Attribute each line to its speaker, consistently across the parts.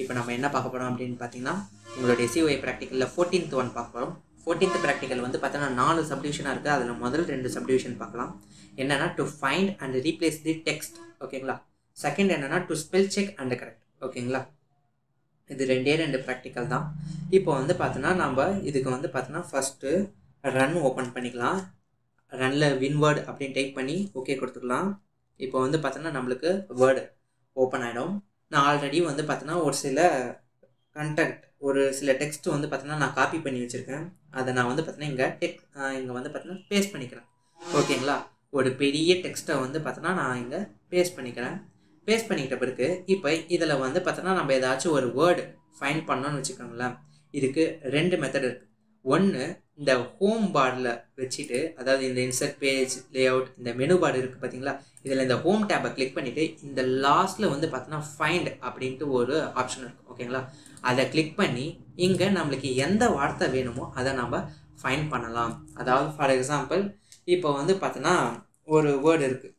Speaker 1: இப்போ நம்ம என்ன பார்க்க போகிறோம் அப்படின்னு பார்த்தீங்கன்னா உங்களுடைய சிஓஏ ப்ராக்டிக்கலில் 14th ஒன் பார்க்க போகிறோம். 14th ப்ராக்டிக்கல் வந்து பார்த்தோன்னா 4 சப்டிவிஷனாக இருக்குது. அதில் முதல் 2 சப்டிவிஷன் பார்க்கலாம். என்னென்னா to find and replace the text, ஓகேங்களா. செகண்ட் என்னென்னா to spell check and correct, ஓகேங்களா. இது 2 ப்ராக்டிக்கல் தான். இப்போ வந்து பார்த்தோன்னா நம்ம இதுக்கு வந்து பார்த்தோன்னா ஃபஸ்ட்டு ரன் ஓப்பன் பண்ணிக்கலாம். ரன்னில் வின்வேர்டு அப்படின்னு டைப் பண்ணி ஓகே கொடுத்துக்கலாம். இப்போ வந்து பார்த்தோன்னா நம்மளுக்கு வேர்டு ஓப்பன் ஆகிடும். நான் ஆல்ரெடி வந்து பார்த்தோன்னா ஒரு சில கண்டென்ட், ஒரு சில டெக்ஸ்ட் வந்து பார்த்தோன்னா நான் காப்பி பண்ணி வச்சுருக்கேன். அதை நான் வந்து பார்த்தோன்னா இங்கே வந்து பார்த்தோன்னா பேஸ்ட் பண்ணிக்கிறேன், ஓகேங்களா. ஒரு பெரிய டெக்ஸ்ட்டை வந்து பார்த்தோன்னா நான் இங்கே பேஸ்ட் பண்ணிக்கிறேன். பேஸ்ட் பண்ணிக்கிட்ட பிறகு இப்போ இதில் வந்து பார்த்தோன்னா நம்ம ஏதாச்சும் ஒரு வேர்டு ஃபைண்ட் பண்ணோன்னு வச்சுக்கோங்களேன். இதுக்கு 2 மெத்தட் இருக்குது. ஒன்று, இந்த ஹோம் பாரில் வச்சுட்டு, அதாவது இந்த இன்சர்ட் பேஜ் லேஅவுட் இந்த மெனு பார் இருக்குது பார்த்தீங்களா, இதில் இந்த ஹோம் டேப்பை கிளிக் பண்ணிவிட்டு இந்த லாஸ்ட்டில் வந்து பார்த்தோன்னா ஃபைண்ட் அப்படின்ட்டு ஒரு ஆப்ஷன் இருக்கும், ஓகேங்களா. அதை கிளிக் பண்ணி இங்கே நம்மளுக்கு எந்த வார்த்தை வேணுமோ அதை நம்ம ஃபைண்ட் பண்ணலாம். அதாவது ஃபார் எக்ஸாம்பிள் இப்போ வந்து பார்த்தோன்னா ஒரு வேர்டு இருக்குது,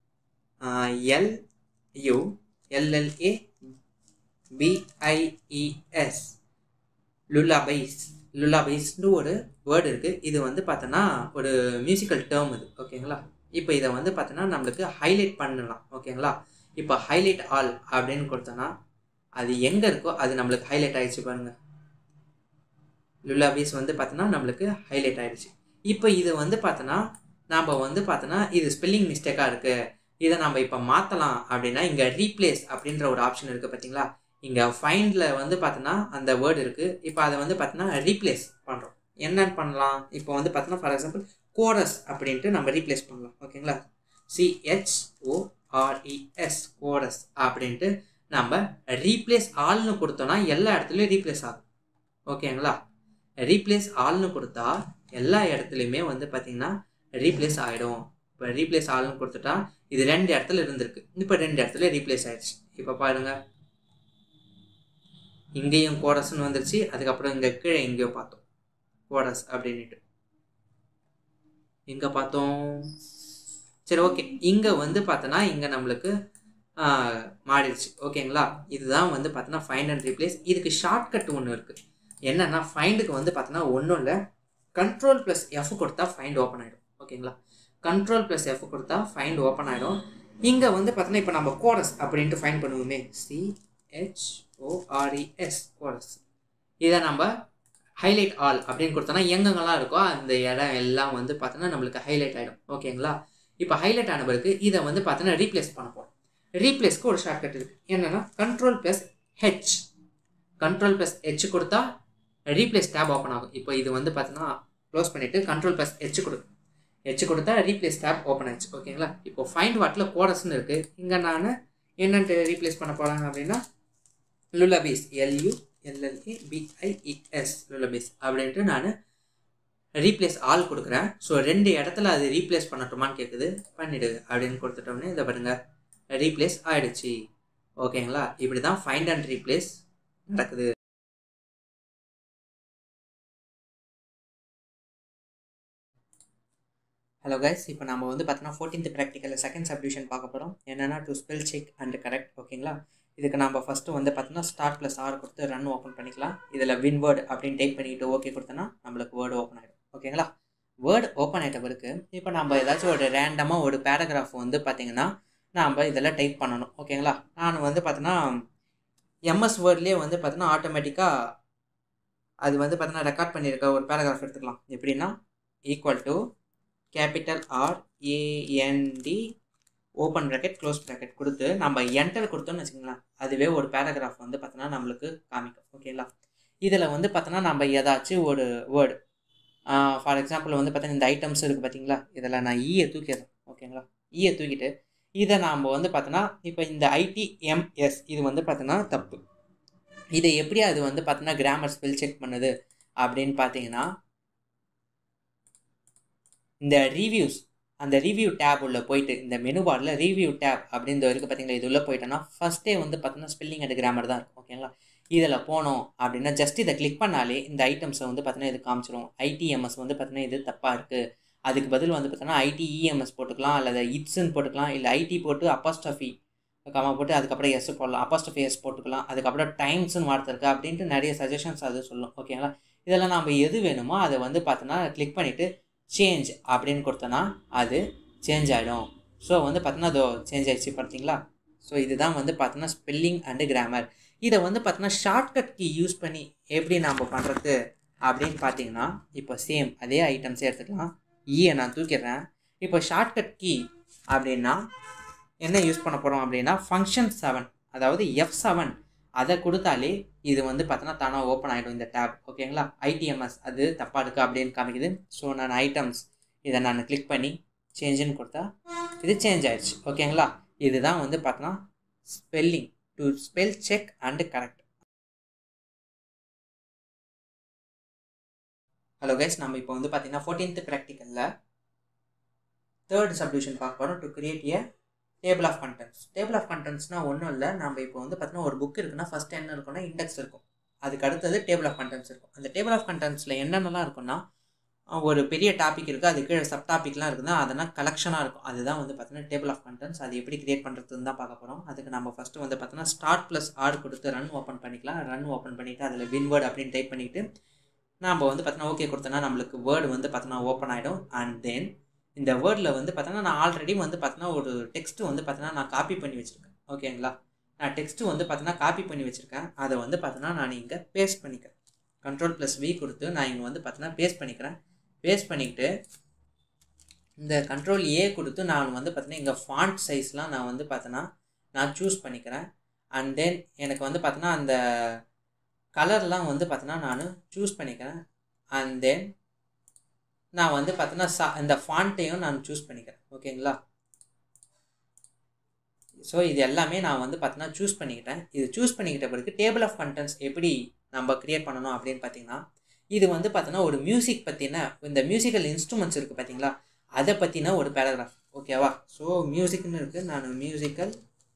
Speaker 1: LULLABIES, லுல்லாபைஸ்னு ஒரு வேர்டு இருக்குது. இது வந்து பார்த்தோன்னா ஒரு மியூசிக்கல் டேர்ம் இது, ஓகேங்களா. இப்போ இதை வந்து பார்த்தோன்னா நம்மளுக்கு ஹைலைட் பண்ணலாம், ஓகேங்களா. இப்போ ஹைலைட் ஆல் அப்படின்னு கொடுத்தோன்னா அது எங்கே இருக்கோ அது நம்மளுக்கு ஹைலைட் ஆகிடுச்சு பாருங்கள். லுல்லாபைஸ் வந்து பார்த்தோன்னா நம்மளுக்கு ஹைலைட் ஆகிடுச்சு. இப்போ இது வந்து பார்த்தோன்னா நம்ம வந்து பார்த்தோன்னா இது ஸ்பெல்லிங் மிஸ்டேக்காக இருக்குது, இதை நம்ம இப்போ மாற்றலாம் அப்படின்னா இங்கே ரீப்ளேஸ் அப்படின்ற ஒரு ஆப்ஷன் இருக்குது பார்த்தீங்களா. இங்கே ஃபைண்டில் வந்து பார்த்தோன்னா அந்த வேர்டு இருக்குது. இப்போ அதை வந்து பார்த்தோன்னா ரீப்ளேஸ் பண்ணுறோம். என்னென்னு பண்ணலாம்? இப்போ வந்து பார்த்தோன்னா ஃபார் எக்ஸாம்பிள் கோரஸ் அப்படின்ட்டு நம்ம ரீப்ளேஸ் பண்ணலாம், ஓகேங்களா. CHORES கோரஸ் அப்படின்ட்டு நம்ம ரீப்ளேஸ் ஆல்னு கொடுத்தோன்னா எல்லா இடத்துலையும் ரீப்ளேஸ் ஆகும், ஓகேங்களா. ரீப்ளேஸ் ஆல்னு கொடுத்தா எல்லா இடத்துலையுமே வந்து பார்த்திங்கன்னா ரீப்ளேஸ் ஆகிடும். இப்போ ரீப்ளேஸ் ஆல்னு கொடுத்துட்டா இது 2 இடத்துல இருந்திருக்கு, இப்போ 2 இடத்துல ரீப்ளேஸ் ஆகிடுச்சு. இப்போ பாருங்கள், இங்கேயும் கோரஸ்ன்னு வந்துருச்சு. அதுக்கப்புறம் இங்கே கீழே எங்கேயோ பார்த்தோம் கோரஸ் அப்படின்ட்டு, இங்கே பார்த்தோம். சரி, ஓகே. இங்கே வந்து பார்த்தோன்னா இங்கே நம்மளுக்கு மாறிடுச்சு, ஓகேங்களா. இதுதான் வந்து பார்த்தோன்னா ஃபைண்ட் அண்ட் ரீப்ளேஸ். இதுக்கு ஷார்ட்கட் ஒன்று இருக்குது. என்னென்னா ஃபைண்டுக்கு வந்து பார்த்தோன்னா ஒன்றும் இல்லை, Ctrl+F கொடுத்தா ஃபைண்ட் ஓப்பன் ஆகிடும், ஓகேங்களா. Ctrl+F கொடுத்தா ஃபைண்ட் ஓப்பன் ஆகிடும். இங்கே வந்து பார்த்தோன்னா இப்போ நம்ம கோரஸ் அப்படின்ட்டு ஃபைண்ட் பண்ணுவோமே, CHORES கோரஸ். இதை நம்ம ஹைலைட் ஆல் அப்படின்னு கொடுத்தோன்னா எங்கெங்கெல்லாம் இருக்கோ அந்த இடம் எல்லாம் வந்து பார்த்தோன்னா நம்மளுக்கு ஹைலைட் ஆகிடும், ஓகேங்களா. இப்போ ஹைலைட் ஆன பிறகு இதை வந்து பார்த்தோன்னா ரீப்ளேஸ் பண்ண போகிறோம். ரீப்ளேஸ்க்கு ஒரு ஷார்ட்கட் இருக்குது. என்னென்னா Ctrl+H கொடுத்தா ரீப்ளேஸ் டேப் ஓப்பன் ஆகும். இப்போ இது வந்து பார்த்தோன்னா க்ளோஸ் பண்ணிவிட்டு Ctrl+H கொடுத்தா ரீப்ளேஸ் டேப் ஓப்பன் ஆயிடுச்சு, ஓகேங்களா. இப்போ ஃபைண்ட் வாட்டில் கோரஸ்ன்னு இருக்குது. இங்கே நான் என்னென்ட்டு ரீப்ளேஸ் பண்ண போகிறாங்க அப்படின்னா லுல்லாபைஸ், LULLABIES லுல்லாபைஸ் அப்படின்ட்டு நான் ரீப்ளேஸ் ஆல் கொடுக்குறேன். ஸோ 2 இடத்துல அது ரீப்ளேஸ் பண்ணட்டுமான்னு கேட்குது, பண்ணிவிடு அப்படின்னு கொடுத்துட்டோம்னே இதை பாருங்கள் ரீப்ளேஸ் ஆகிடுச்சு, ஓகேங்களா. இப்படி தான் ஃபைண்ட் அண்ட் ரீப்ளேஸ் நடக்குது. ஹலோ கைஸ், இப்போ நம்ம வந்து பார்த்தோன்னா 14th ப்ராக்டிக்கலில் செகண்ட் சப்டிவிஷன் பார்க்க போகிறோம். என்னென்னா to spell check and correct, ஓகேங்களா. இதுக்கு நம்ம ஃபஸ்ட்டு வந்து பார்த்தோன்னா Start+R கொடுத்து ரன் ஓப்பன் பண்ணிக்கலாம். இதில் வின்வேர்டு அப்படின்னு டைப் பண்ணிவிட்டு ஓகே கொடுத்தோன்னா நம்மளுக்கு வேர்டு ஓப்பன் ஆகிடும், ஓகேங்களா. வேர்டு ஓப்பன் ஆகிட்ட பிறகு இப்போ நம்ம ஏதாச்சும் ஒரு ரேண்டமாக ஒரு பேராகிராஃப் வந்து பார்த்திங்கன்னா நம்ம இதில் டைப் பண்ணணும், ஓகேங்களா. நான் வந்து பார்த்தோன்னா MS வேர்ட்லேயே வந்து பார்த்தோன்னா ஆட்டோமேட்டிக்காக அது வந்து பார்த்தோன்னா ரெக்கார்ட் பண்ணியிருக்க ஒரு பேராகிராஃப் எடுத்துக்கலாம். எப்படின்னா equal capital RAND open bracket close bracket கொடுத்து நம்ம என்டர் கொடுத்தோன்னு வச்சுக்கோங்களேன், அதுவே ஒரு பேராகிராஃப் வந்து பார்த்தோன்னா நம்மளுக்கு காமிக்கும், ஓகேங்களா. இதில் வந்து பார்த்தோன்னா நம்ம ஏதாச்சும் ஒரு வேர்டு, ஃபார் எக்ஸாம்பிள் வந்து பார்த்தீங்கன்னா இந்த ஐட்டம்ஸ் இருக்குது பார்த்தீங்களா, இதில் நான் ஈயை தூக்கிடுறேன், ஓகேங்களா. ஈயை தூக்கிட்டு இதை நாம் வந்து பார்த்தோன்னா இப்போ இந்த ITMS இது வந்து பார்த்தோன்னா தப்பு. இதை எப்படி அது வந்து பார்த்தோன்னா கிராமர் ஸ்பெல் செக் பண்ணுது அப்படின்னு பார்த்தீங்கன்னா இந்த ரிவ்யூஸ், அந்த ரிவ்யூ டேப் உள்ள போயிட்டு இந்த மெனு பாரில் ரிவ்யூ டேப் அப்படின்னு இருக்குது பார்த்தீங்களா, இது உள்ளே போயிட்டோன்னா ஃபஸ்ட்டே வந்து பார்த்தோன்னா ஸ்பெல்லிங் அண்ட் கிராமர் தான் இருக்கும், ஓகேங்களா. இதில் போனோம் அப்படின்னா ஜஸ்ட் இதை கிளிக் பண்ணாலே இந்த ஐட்டம்ஸை வந்து பார்த்தோன்னா இது காமிச்சிடும். ITMS வந்து பார்த்தோன்னா இது தப்பாக இருக்குது, அதுக்கு பதில் வந்து பார்த்தோன்னா ITEMS போட்டுக்கலாம், அல்லது இட்ஸ்ன்னு போட்டுக்கலாம், இல்லை IT போட்டு அப்போஸ்ட்ரோஃபி கமா போட்டு அதுக்கப்புறம் எஸ் போடலாம், அப்போஸ்ட்ரோஃபி எஸ் போட்டுக்கலாம், அதுக்கப்புறம் டைம்ஸ்னு வார்த்தை இருக்குது அப்படின்ட்டு நிறைய சஜஷன்ஸ் அது சொல்லும். ஓகேங்களா, இதெல்லாம் நம்ம எது வேணுமோ அதை வந்து பார்த்தோன்னா கிளிக் பண்ணிவிட்டு சேஞ்ச் அப்படின்னு கொடுத்தோன்னா அது சேஞ்ச் ஆகிடும். ஸோ வந்து பார்த்தோன்னா அதோ சேஞ்ச் ஆகிடுச்சு பார்த்தீங்களா. ஸோ இதுதான் வந்து பார்த்தோன்னா ஸ்பெல்லிங் அண்டு கிராமர். இதை வந்து பார்த்தோன்னா ஷார்ட்கட் கீ யூஸ் பண்ணி எப்படி நம்ம பண்ணுறது அப்படின்னு பார்த்தீங்கன்னா, இப்போ சேம் அதே ஐட்டம்ஸே எடுத்துக்கலாம். ஈயை நான் தூக்கிடுறேன். இப்போ ஷார்ட்கட் கீ அப்படின்னா என்ன யூஸ் பண்ண போகிறோம் அப்படின்னா ஃபங்க்ஷன் 7, அதாவது F7 அதை கொடுத்தாலே இது வந்து பார்த்தோன்னா தானாக ஓப்பன் ஆகிடும் இந்த டேப். ஓகேங்களா, ஐடிஎம்எஸ் அது தப்பாக இருக்குது அப்படின்னு காமிக்குது. ஸோ நான் ஐட்டம்ஸ் இதை நான் கிளிக் பண்ணி சேஞ்சுன்னு கொடுத்தா இது சேஞ்ச் ஆயிடுச்சு. ஓகேங்களா, இதுதான் வந்து பார்த்தோன்னா spelling to spell check and correct. Hello guys, நம்ம இப்போ வந்து பார்த்தீங்கன்னா 14th ப்ராக்டிக்கலில் 3rd சப்டிவிஷன் பார்க்க போகிறோம். To create a table of contents. Table of கண்டென்ட்ஸ்னால் ஒன்றும் இல்லை, நம்ம இப்போ வந்து பார்த்தீங்கன்னா ஒரு புக் இருக்குன்னா ஃபஸ்ட் என்ன இருக்குன்னா இண்டெக்ஸ் இருக்கும், அதுக்கு அடுத்தது டேபிள் ஆஃப் கண்டென்ட்ஸ் இருக்கும். அந்த டேபிள் ஆஃப் கண்டென்ட்ஸில் என்னென்னலாம் இருக்குன்னா ஒரு பெரிய டாபிக் இருக்குது, அது கீழே சப் டாபிக்லாம் இருக்குதுன்னா அதெல்லாம் கலெக்ஷனாக இருக்கும். அதுதான் வந்து பார்த்தீங்கன்னா டேபிள் ஆஃப் கண்டென்ட்ஸ். அது எப்படி கிரியேட் பண்ணுறதுன்னு தான் பார்க்க போகிறோம். அதுக்கு நம்ம ஃபஸ்ட்டு வந்து பார்த்தீங்கன்னா ஸ்டார்ட் ப்ளஸ் ஆர் கொடுத்து ரன் ஓப்பன் பண்ணிக்கலாம். ரன் ஓப்பன் பண்ணிவிட்டு அதில் வின்வேர்டு அப்படின்னு டைப் பண்ணிவிட்டு நம்ம வந்து பார்த்தோன்னா ஓகே கொடுத்தோன்னா நம்மளுக்கு வேர்டு வந்து பார்த்தோன்னா ஓப்பன் ஆகிடும். அண்ட் தென் இந்த வேர்டில் வந்து பார்த்தோன்னா நான் ஆல்ரெடி வந்து பார்த்தோன்னா ஒரு டெக்ஸ்ட்டு வந்து பார்த்தோன்னா நான் காப்பி பண்ணி வச்சுருக்கேன். ஓகேங்களா, நான் டெக்ஸ்ட்டு வந்து பார்த்தோன்னா காப்பி பண்ணி வச்சுருக்கேன். அதை வந்து பார்த்தோன்னா நான் இங்கே பேஸ்ட் பண்ணிக்கிறேன். Ctrl+V கொடுத்து நான் இங்கே வந்து பார்த்தோன்னா பேஸ்ட் பண்ணிக்கிறேன். பேஸ்ட் பண்ணிக்கிட்டு இந்த Ctrl+A கொடுத்து நான் வந்து பார்த்தோன்னா இங்கே ஃபாண்ட் சைஸ்லாம் நான் வந்து பார்த்தோன்னா நான் சூஸ் பண்ணிக்கிறேன். அண்ட் தென் எனக்கு வந்து பார்த்தோன்னா அந்த கலர்லாம் வந்து பார்த்தோன்னா நான் சூஸ் பண்ணிக்கிறேன். அண்ட் தென் நான் வந்து பார்த்தோன்னா இந்த ஃபாண்ட்டையும் நான் சூஸ் பண்ணிக்கிறேன். ஓகேங்களா, ஸோ இது எல்லாமே நான் வந்து பார்த்தோன்னா சூஸ் பண்ணிக்கிட்டேன். இது சூஸ் பண்ணிக்கிட்ட பிறகு டேபிள் ஆஃப் கண்டென்ட்ஸ் எப்படி நம்ம க்ரியேட் பண்ணணும் அப்படின்னு பார்த்தீங்கன்னா, இது வந்து பார்த்தோன்னா ஒரு மியூசிக் பற்றின இந்த மியூசிக்கல் இன்ஸ்ட்ருமெண்ட்ஸ் இருக்குது பார்த்தீங்களா, அதை பற்றின ஒரு பேராகிராஃப். ஓகேவா, ஸோ மியூசிக்னு இருக்குது, நான் மியூசிக்கல்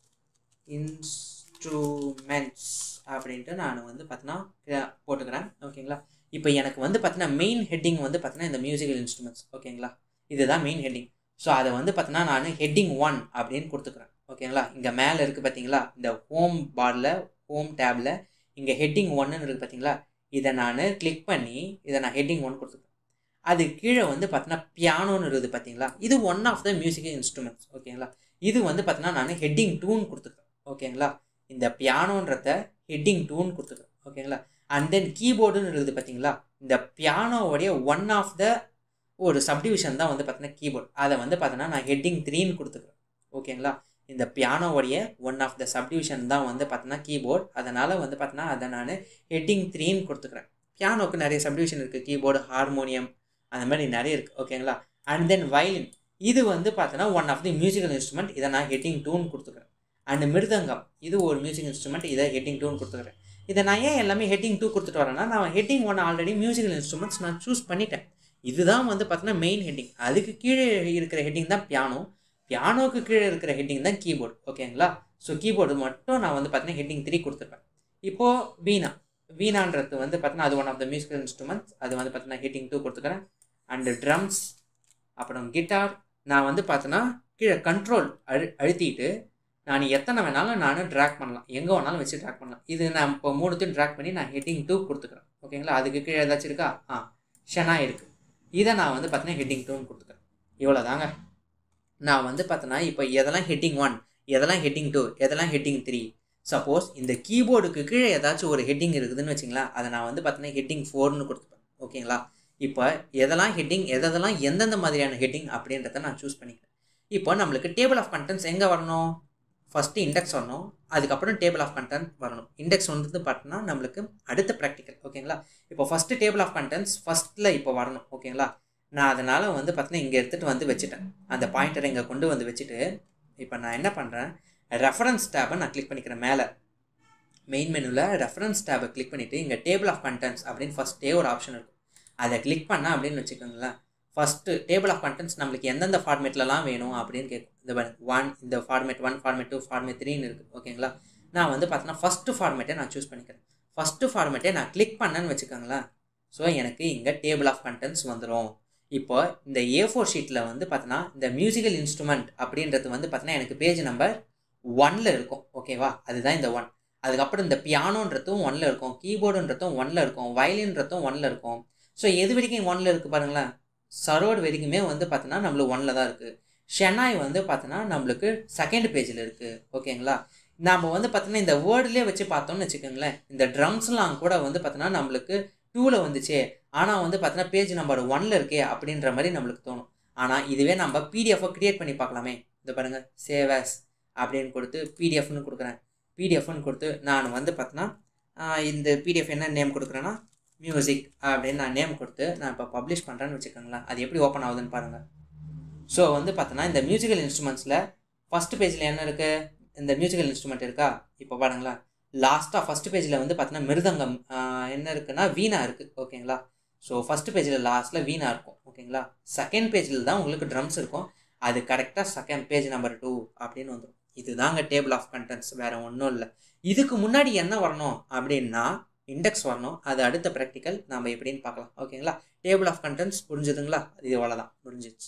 Speaker 1: இன்ஸ்ட்ருமெண்ட்ஸ் அப்படின்ட்டு நான் வந்து பார்த்தோன்னா போட்டுக்கிறேன். ஓகேங்களா, இப்போ எனக்கு வந்து பார்த்தீங்கன்னா மெயின் ஹெட்டிங் வந்து பார்த்தீங்கன்னா இந்த மியூசிக்கல் இன்ஸ்ட்ருமெண்ட்ஸ். ஓகேங்களா, இதுதான் மெயின் ஹெட்டிங். ஸோ அதை வந்து பார்த்தீங்கன்னா நான் ஹெட்டிங் 1 அப்படின்னு கொடுத்துக்கிறேன். ஓகேங்களா, இங்கே மேலே இருக்குது பார்த்தீங்களா இந்த ஹோம் பாரில் ஹோம் டேபில் இங்கே ஹெட்டிங் 1ன்னு இருக்குது பார்த்தீங்களா, இதை நான் கிளிக் பண்ணி இதை நான் ஹெட்டிங் 1 கொடுத்துக்கிறேன். அது கீழே வந்து பார்த்தீங்கன்னா பியானோன்னு இருக்குது பார்த்தீங்களா, இது one of the musical instruments. ஓகேங்களா, இது வந்து பார்த்தீங்கன்னா நான் ஹெட்டிங் 2ன்னு கொடுத்துக்கிறேன். ஓகேங்களா, இந்த பியானோன்றத ஹெட்டிங் 2ன்னு கொடுத்துக்கிறேன். ஓகேங்களா, அண்ட் தென் கீபோர்டுன்னு இருக்குது பார்த்தீங்களா, இந்த பியானோவுடைய ஒன் ஆஃப் த ஒரு சப்டிவிஷன் தான் வந்து பார்த்தீங்கன்னா கீபோர்டு. அதை வந்து பார்த்தீங்கன்னா நான் ஹெட்டிங் 3ன்னு கொடுத்துக்கிறேன். ஓகேங்களா, இந்த பியானோவுடைய ஒன் ஆஃப் த சப்டிவிஷன் தான் வந்து பார்த்தீங்கன்னா கீபோர்டு. அதனால் வந்து பார்த்தீங்கன்னா அதை நான் ஹெட்டிங் 3ன்னு கொடுத்துக்கிறேன். பியானோவுக்கு நிறைய சப்டிவிஷன் இருக்குது, கீபோர்டு, ஹார்மோனியம், அந்த மாதிரி நிறைய இருக்குது. ஓகேங்களா, அண்ட் தென் வயலின், இது வந்து பார்த்தீங்கன்னா one of the musical instrument, இதை நான் ஹெட்டிங் 2ன்னு கொடுத்துக்கிறேன். அண்ட் மிருதங்கம், இது ஒரு மியூசிக் இன்ஸ்ட்ருமெண்ட், இதை ஹெட்டிங் 2ன்னு கொடுத்துக்கிறேன். இதை நான் ஏன் எல்லாமே ஹெட்டிங் 2 கொடுத்துட்டு வரேன்னா, நான் ஹெட்டிங் 1 ஆல்ரெடி மியூசிக்கல் இன்ஸ்ட்ருமெண்ட்ஸ் நான் சூஸ் பண்ணிட்டேன். இதுதான் வந்து பார்த்தீங்கன்னா மெயின் ஹெட்டிங். அதுக்கு கீழே இருக்கிற ஹெட்டிங் தான் பியானோ, பியானோவுக்கு கீழே இருக்கிற ஹெட்டிங் தான் கீபோர்டு. ஓகேங்களா, ஸோ கீபோர்டு மட்டும் நான் வந்து பார்த்தீங்கன்னா ஹெட்டிங் 3 கொடுத்துருப்பேன். இப்போது வீணான்றது வந்து பார்த்தீங்கன்னா அது one of the musical instruments, அது வந்து பார்த்தீங்கன்னா ஹெட்டிங் 2 கொடுத்துக்கிறேன். அண்டு ட்ரம்ஸ், அப்புறம் கிட்டார், நான் வந்து பார்த்தோன்னா கீழே கண்ட்ரோல் அழுத்திட்டு நான் எத்தனை வேணாலும் நான் ட்ராக் பண்ணலாம், எங்கே வேணாலும் வச்சு ட்ராக் பண்ணலாம். இது நான் இப்போ 3த்தையும் ட்ராக் பண்ணி நான் ஹெட்டிங் 2 கொடுத்துக்கிறேன். ஓகேங்களா, அதுக்கு கீழே ஏதாச்சும் இருக்கா, ஷனா இருக்குது, இதை நான் வந்து பார்த்தீங்கன்னா ஹெட்டிங் 2ன்னு கொடுத்துக்கிறேன். இவ்வளோ தாங்க. நான் வந்து பார்த்தோன்னா இப்போ எதெல்லாம் ஹெட்டிங் 1, எதெல்லாம் ஹெட்டிங் 2, எதெல்லாம் ஹெட்டிங் 3. சப்போஸ் இந்த கீபோர்டுக்கு கீழே ஏதாச்சும் ஒரு ஹெட்டிங் இருக்குதுன்னு வச்சிங்களா, அதை நான் வந்து பார்த்தீங்கன்னா ஹெட்டிங் 4ன்னு கொடுத்துப்பேன். ஓகேங்களா, இப்போ எதெல்லாம் ஹெட்டிங், எதெல்லாம் எந்தெந்த மாதிரியான ஹெட்டிங் அப்படின்றத நான் சூஸ் பண்ணிக்கிறேன். இப்போ நம்மளுக்கு டேபிள் ஆஃப் கண்டென்ட்ஸ் எங்கே வரணும், ஃபஸ்ட்டு இண்டெக்ஸ் வரணும், அதுக்கப்புறம் டேபிள் ஆஃப் கண்டென்ட் வரணும். இண்டெக்ஸ் வந்து பார்த்தோன்னா நம்மளுக்கு அடுத்த ப்ராக்டிக்கல். ஓகேங்களா, இப்போ ஃபஸ்ட்டு டேபிள் ஆஃப் கண்டென்ட்ஸ் ஃபஸ்ட்டில் இப்போ வரணும். ஓகேங்களா, நான் அதனால் வந்து பார்த்தீங்கன்னா இங்கே எடுத்துகிட்டு வந்து வச்சுட்டேன், அந்த பாயிண்டரை இங்கே கொண்டு வந்து வச்சுட்டு இப்போ நான் என்ன பண்ணுறேன், ரெஃபரன்ஸ் டேபை நான் கிளிக் பண்ணிக்கிறேன். மேலே மெயின் மெனுவில் ரெஃபரன்ஸ் டேபை கிளிக் பண்ணிவிட்டு இங்கே டேபிள் ஆஃப் கண்டென்ட்ஸ் அப்படின்னு ஃபஸ்ட்டே ஒரு ஆப்ஷன் இருக்கும், அதை கிளிக் பண்ணால் அப்படின்னு வச்சுக்கோங்களேன். ஃபஸ்ட்டு டேபிள் ஆஃப் கண்டென்ட்ஸ் நம்மளுக்கு எந்தெந்த ஃபார்மேட்லலாம் வேணும் அப்படின்னு கேட்கும். இந்த ஃபார்மேட் 1, ஃபார்மேட் 2, ஃபார்மேட் 3ன்னு இருக்குது. ஓகேங்களா, நான் வந்து பார்த்தோன்னா ஃபஸ்ட்டு ஃபார்மேட்டை நான் சூஸ் பண்ணிக்கிறேன். ஃபஸ்ட்டு ஃபார்மேட்டை நான் கிளிக் பண்ணேன்னு வச்சுக்கோங்களேன். ஸோ எனக்கு இங்கே டேபிள் ஆஃப் கண்டென்ட்ஸ் வந்துடும். இப்போ இந்த A4 ஷீட்டில் வந்து பார்த்தோன்னா இந்த மியூசிக்கல் இன்ஸ்ட்ருமெண்ட் அப்படின்றது வந்து பார்த்தோன்னா எனக்கு பேஜ் நம்பர் ஒன்ல இருக்கும். ஓகேவா? அதுதான் இந்த ஒன். அதுக்கப்புறம் இந்த பியானோன்றதும் ஒன்ல இருக்கும், கீபோர்டுன்றதும் ஒன்ல இருக்கும், வயலின்றதும் ஒன்ல இருக்கும். ஸோ எது வரைக்கும் ஒன்ல இருக்கு பாருங்களேன். சரோடு வரைக்குமே வந்து பார்த்தோன்னா நம்மளுக்கு ஒன்ல தான் இருக்குது. ஷெனாய் வந்து பார்த்தோன்னா நம்மளுக்கு செகண்ட் பேஜில் இருக்குது. ஓகேங்களா? நாம் வந்து பார்த்தோன்னா இந்த வேர்ட்லேயே வச்சு பார்த்தோம்னு வச்சுக்கோங்களேன், இந்த ட்ரம்ஸ்லாம் கூட வந்து பார்த்தோன்னா நம்மளுக்கு 2ல வந்துச்சே, ஆனால் வந்து பார்த்தோன்னா பேஜ் நம்பர் 1ல இருக்கே அப்படின்ற மாதிரி நம்மளுக்கு தோணும். ஆனால் இதுவே நம்ம பிடிஎஃபை கிரியேட் பண்ணி பார்க்கலாமே. இந்த பாருங்கள், சேவ் ஆஸ் அப்படின்னு கொடுத்து பிடிஎஃப்னு கொடுக்குறேன். பிடிஎஃப்னு கொடுத்து நான் வந்து பார்த்தோன்னா இந்த பிடிஎஃப் என்ன நேம் கொடுக்குறேன்னா மியூசிக் அப்படின்னு நான் நேம் கொடுத்து நான் இப்போ பப்ளிஷ் பண்ணுறேன்னு வச்சுக்கோங்களேன். அது எப்படி ஓப்பன் ஆகுதுன்னு பாருங்கள். ஸோ வந்து பார்த்தோன்னா இந்த மியூசிக்கல் இன்ஸ்ட்ருமெண்ட்ஸில் ஃபஸ்ட் பேஜில் என்ன இருக்குது, இந்த மியூசிக்கல் இன்ஸ்ட்ருமெண்ட் இருக்கா. இப்போ பாருங்களேன், லாஸ்ட்டாக ஃபஸ்ட் பேஜில் வந்து பார்த்தோன்னா மிருதங்கம் என்ன இருக்குன்னா வீணா இருக்குது. ஓகேங்களா? ஸோ ஃபஸ்ட் பேஜில் லாஸ்ட்டில் வீணா இருக்கும். ஓகேங்களா? செகண்ட் பேஜில் தான் உங்களுக்கு ட்ரம்ஸ் இருக்கும். அது கரெக்டாக செகண்ட் பேஜ் நம்பர் 2 அப்படின்னு வந்துடும். இதுதாங்க டேபிள் ஆஃப் கண்டென்ட்ஸ், வேறு ஒன்றும் இல்லை. இதுக்கு முன்னாடி என்ன வரணும் அப்படின்னா இண்டெக்ஸ் வரணும். அது அடுத்த ப்ராக்டிக்கல் நம்ம எப்படின்னு பார்க்கலாம். ஓகேங்களா? டேபிள் ஆஃப் கண்டென்ட்ஸ் புரிஞ்சுதுங்களா? இது அவ்வளோதான், முடிஞ்சிச்சு.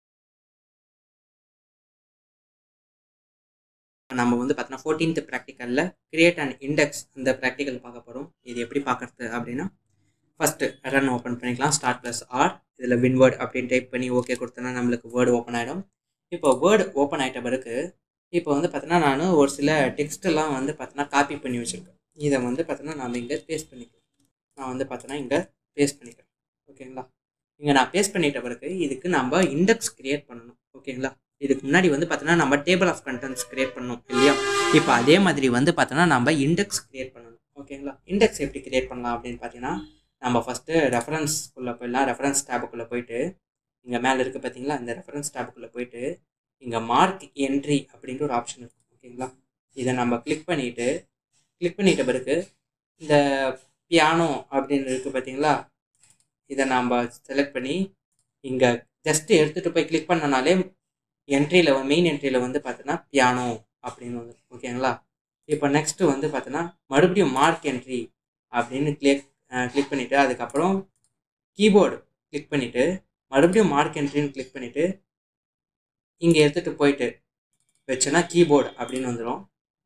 Speaker 1: நம்ம வந்து பார்த்தோன்னா 14th ப்ராக்டிக்கலில் கிரியேட் அண்ட் இண்டெக்ஸ் இந்த ப்ராக்டிக்கல் பார்க்க போகிறோம். இது எப்படி பார்க்குறது அப்படின்னா ஃபஸ்ட்டு ரன் ஓப்பன் பண்ணிக்கலாம். ஸ்டார்ட் ப்ளஸ் ஆர், இதில் வின்வேர்ட் அப்படின்னு டைப் பண்ணி ஓகே கொடுத்தோன்னா நம்மளுக்கு வேர்டு ஓப்பன் ஆகிடும். இப்போ வேர்டு ஓப்பன் ஆகிட்ட பிறகு இப்போ வந்து பார்த்தோன்னா நான் ஒரு சில டெக்ஸ்ட்டெல்லாம் வந்து பார்த்தோன்னா காப்பி பண்ணி வச்சுருக்கேன். இதை வந்து பார்த்தோன்னா நம்ம இங்கே பேஸ்ட் பண்ணிக்கலாம். நான் வந்து பார்த்தோன்னா இங்கே பேஸ்ட் பண்ணிக்கிறேன். ஓகேங்களா? இங்கே நான் பேஸ்ட் பண்ணிட்ட பிறகு இதுக்கு நம்ம இண்டெக்ஸ் கிரியேட் பண்ணணும். ஓகேங்களா? இதுக்கு முன்னாடி வந்து பார்த்தோன்னா நம்ம டேபிள் ஆஃப் கண்டென்ட்ஸ் கிரியேட் பண்ணணும் இல்லையா? இப்போ அதே மாதிரி வந்து பார்த்தோன்னா நம்ம இண்டெக்ஸ் கிரியேட் பண்ணணும். ஓகேங்களா? இண்டெக்ஸ் எப்படி கிரியேட் பண்ணலாம் அப்படின்னு பார்த்தீங்கன்னா நம்ம ஃபஸ்ட்டு ரெஃபரன்ஸ்குள்ளே போயிடலாம். ரெஃபரன்ஸ் டேபுக்குள்ளே போயிட்டு இங்கே மேலே இருக்குது பார்த்தீங்களா, இந்த ரெஃபரன்ஸ் டேபுக்குள்ளே போயிட்டு இங்கே மார்க் என்ட்ரி அப்படின்ற ஒரு ஆப்ஷன் இருக்குது. ஓகேங்களா? இதை நம்ம கிளிக் பண்ணிட்ட பிறகு இந்த பியானோ அப்படின்னு இருக்குது பார்த்தீங்களா, இதை நாம் செலக்ட் பண்ணி இங்கே ஜஸ்ட்டு எடுத்துகிட்டு போய் கிளிக் பண்ணனாலே என்ட்ரியில் மெயின் என்ட்ரியில் வந்து பார்த்தோன்னா பியானோ அப்படின்னு வந்து. ஓகேங்களா? இப்போ நெக்ஸ்ட்டு வந்து பார்த்தோன்னா மறுபடியும் மார்க் என்ட்ரி அப்படின்னு கிளிக் பண்ணிவிட்டு அதுக்கப்புறம் கீபோர்டு கிளிக் பண்ணிவிட்டு மறுபடியும் மார்க் என்ட்ரின்னு கிளிக் பண்ணிவிட்டு இங்கே எடுத்துகிட்டு போயிட்டு வச்சோன்னா கீபோர்டு அப்படின்னு வந்துடும்.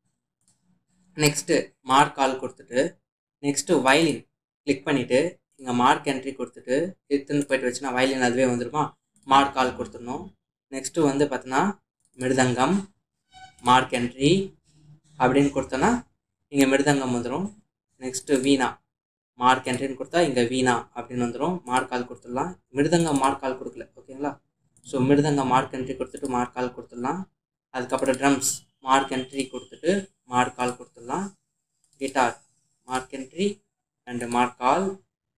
Speaker 1: நெக்ஸ்ட்டு மார்க் ஆல் கொடுத்துட்டு நெக்ஸ்ட்டு வயலின் கிளிக் பண்ணிவிட்டு இங்கே மார்க் என்ட்ரி கொடுத்துட்டு எடுத்துன்னு போயிட்டு வச்சுன்னா வயலின் அதுவே வந்துடுமா. மார்க் ஆல் கொடுத்துடணும். நெக்ஸ்ட்டு வந்து பார்த்தோன்னா மிருதங்கம் மார்க் என்ட்ரி அப்படின்னு கொடுத்தோன்னா இங்கே மிருதங்கம் வந்துடும். நெக்ஸ்ட்டு வீணா மார்க் என்ட்ரின்னு கொடுத்தா இங்கே வீணா அப்படின்னு வந்துடும். மார்க் ஆல் கொடுத்துடலாம். மிருதங்கம் மார்க் ஆல் கொடுக்கல. ஓகேங்களா? ஸோ மிருதங்கம் மார்க் என்ட்ரி கொடுத்துட்டு மார்க் ஆல் கொடுத்துடலாம். அதுக்கப்புறம் ட்ரம்ஸ் மார்க் என்ட்ரி கொடுத்துட்டு மார்க் ஆல் கொடுத்துடலாம். Guitar mark entry and mark all.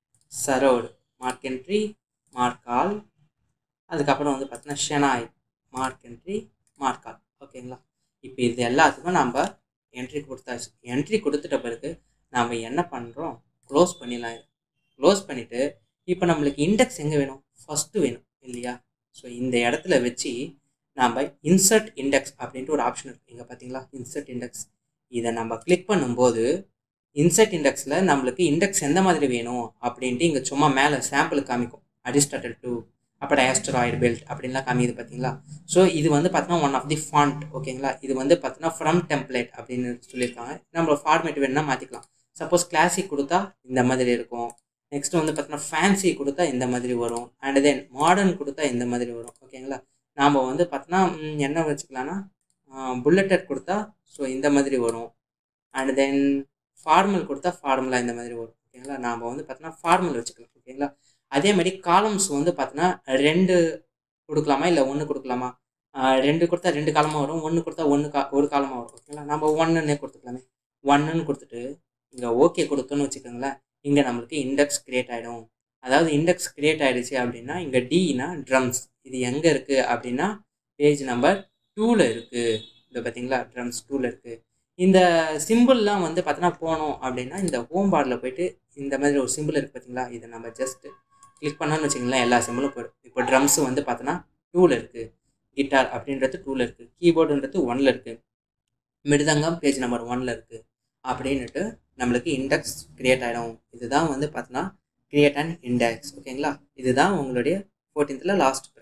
Speaker 1: Sarod mark entry mark all. அதுக்கப்புறம் வந்து பார்த்தீங்கன்னா shehnai mark entry mark all. ஓகேங்களா? இப்போ இது எல்லாத்துக்கும் நம்ம என்ட்ரி கொடுத்தாச்சு. என்ட்ரி கொடுத்துட்ட பிறகு நாம் என்ன பண்ணுறோம், க்ளோஸ் பண்ணிடலாம். க்ளோஸ் பண்ணிவிட்டு இப்போ நம்மளுக்கு இண்டெக்ஸ் எங்கே வேணும், ஃபஸ்ட்டு வேணும் இல்லையா? ஸோ இந்த இடத்துல வச்சு நாம் இன்சர்ட் இண்டெக்ஸ் அப்படின்ட்டு ஒரு ஆப்ஷன் இருக்குது. இங்கே பார்த்தீங்களா, இன்சர்ட் இண்டெக்ஸ். இதை நம்ம கிளிக் பண்ணும்போது இன்சர்ட் இண்டெக்ஸில் நம்மளுக்கு இண்டெக்ஸ் எந்த மாதிரி வேணும் அப்படின்ட்டு இங்கே சும்மா மேலே சாம்பிள் காமிக்கும். அரிஸ்டாட்டில் 2 அப்புறம் ஆஸ்ட்ராய்டு பெல்ட் அப்படின்லாம் காமிக்குது பார்த்தீங்களா. ஸோ இது வந்து பார்த்தீங்கன்னா ஒன் ஆஃப் தி ஃபாண்ட். ஓகேங்களா? இது வந்து பார்த்தீங்கன்னா ஃப்ரம் டெம்ப்ளேட் அப்படின்னு சொல்லியிருக்காங்க. நம்ம ஃபார்மேட் வேணும்னா மாற்றிக்கலாம். சப்போஸ் கிளாசிக் கொடுத்தா இந்த மாதிரி இருக்கும். நெக்ஸ்ட் வந்து பார்த்தீங்கன்னா ஃபேன்சி கொடுத்தா இந்த மாதிரி வரும். அண்ட் தென் மாடர்ன் கொடுத்தா இந்த மாதிரி வரும். ஓகேங்களா? நாம் வந்து பார்த்தோன்னா என்ன வச்சுக்கலாம்னா புல்லட்டட் கொடுத்தா ஸோ இந்த மாதிரி வரும். அண்ட் தென் ஃபார்மல் கொடுத்தா ஃபார்மலாக இந்த மாதிரி வரும். ஓகேங்களா? நாம் வந்து பார்த்தோன்னா ஃபார்மல் வச்சுக்கலாம். ஓகேங்களா? அதே மாதிரி காலம்ஸ் வந்து பார்த்தோன்னா 2 கொடுக்கலாமா இல்லை 1 கொடுக்கலாமா. 2 கொடுத்தா 2 காலமாக வரும், 1 கொடுத்தா ஒரு காலமாக வரும். ஓகேங்களா? நம்ம 1ன்னே கொடுத்துக்கலாமே. 1ன்னு கொடுத்துட்டு இங்கே ஓகே கொடுத்தோன்னு வச்சுக்கோங்களேன், இங்கே நம்மளுக்கு இண்டெக்ஸ் கிரியேட் ஆகிடும். அதாவது இண்டெக்ஸ் கிரியேட் ஆகிடுச்சு அப்படின்னா இங்கே டினா ட்ரம்ஸ். இது எங்கே இருக்குது அப்படின்னா பேஜ் நம்பர் 2ல் இருக்குது. இந்த பார்த்தீங்களா, ட்ரம்ஸ் 2ல் இருக்குது. இந்த சிம்பிள்லாம் வந்து பார்த்தோன்னா போனோம் அப்படின்னா இந்த ஹோம் பாரில் போய்ட்டு இந்த மாதிரி ஒரு சிம்பிள் இருக்குது பார்த்தீங்களா, இதை நம்ம ஜஸ்ட்டு கிளிக் பண்ணோன்னு வச்சுங்களேன், எல்லா சிம்பிளும் போய்டும். இப்போ ட்ரம்ஸு வந்து பார்த்தோன்னா 2ல் இருக்குது. கிட்டார் அப்படின்றது 2ல் இருக்குது. கீபோர்டுன்றது 1ல் இருக்குது. மிருதங்கம் பேஜ் நம்பர் 1ல் இருக்குது அப்படின்ட்டு நம்மளுக்கு இண்டெக்ஸ் கிரியேட் ஆகிடும். இதுதான் வந்து பார்த்தோன்னா கிரியேட் அண்ட் இண்டெக்ஸ். ஓகேங்களா? இதுதான் உங்களுடைய 14th லாஸ்ட்